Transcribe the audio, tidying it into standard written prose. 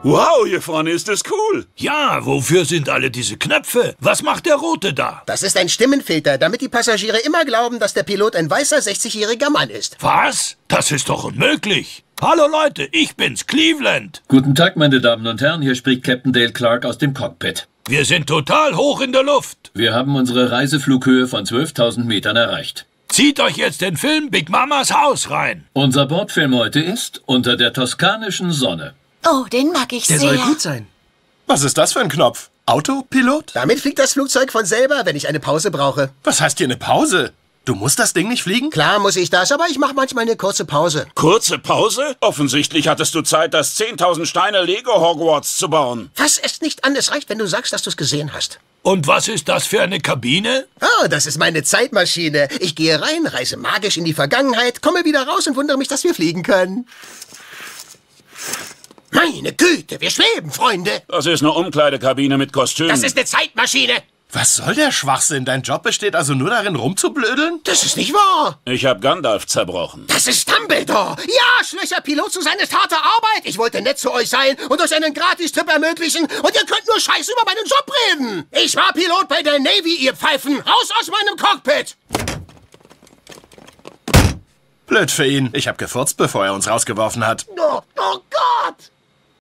Wow, hier vorne ist es cool. Ja, wofür sind alle diese Knöpfe? Was macht der Rote da? Das ist ein Stimmenfilter, damit die Passagiere immer glauben, dass der Pilot ein weißer 60-jähriger Mann ist. Was? Das ist doch unmöglich. Hallo Leute, ich bin's, Cleveland. Guten Tag, meine Damen und Herren, hier spricht Captain Dale Clark aus dem Cockpit. Wir sind total hoch in der Luft. Wir haben unsere Reiseflughöhe von 12.000 Metern erreicht. Zieht euch jetzt den Film Big Mamas Haus rein. Unser Bordfilm heute ist Unter der toskanischen Sonne. Oh, den mag ich sehr. Der soll gut sein. Was ist das für ein Knopf? Autopilot? Damit fliegt das Flugzeug von selber, wenn ich eine Pause brauche. Was heißt hier eine Pause? Du musst das Ding nicht fliegen? Klar muss ich das, aber ich mache manchmal eine kurze Pause. Kurze Pause? Offensichtlich hattest du Zeit, das 10.000 Steine Lego Hogwarts zu bauen. Fass es nicht an, es reicht, wenn du sagst, dass du es gesehen hast. Und was ist das für eine Kabine? Oh, das ist meine Zeitmaschine. Ich gehe rein, reise magisch in die Vergangenheit, komme wieder raus und wundere mich, dass wir fliegen können. Meine Güte, wir schweben, Freunde. Das ist eine Umkleidekabine mit Kostüm. Das ist eine Zeitmaschine. Was soll der Schwachsinn? Dein Job besteht also nur darin, rumzublödeln? Das ist nicht wahr. Ich hab Gandalf zerbrochen. Das ist Dumbledore. Ja, schlöcher Pilot zu seiner harter Arbeit. Ich wollte nett zu euch sein und euch einen Gratistrip ermöglichen. Und ihr könnt nur Scheiße über meinen Job reden. Ich war Pilot bei der Navy, ihr Pfeifen. Raus aus meinem Cockpit. Blöd für ihn. Ich hab gefurzt, bevor er uns rausgeworfen hat. Oh Gott.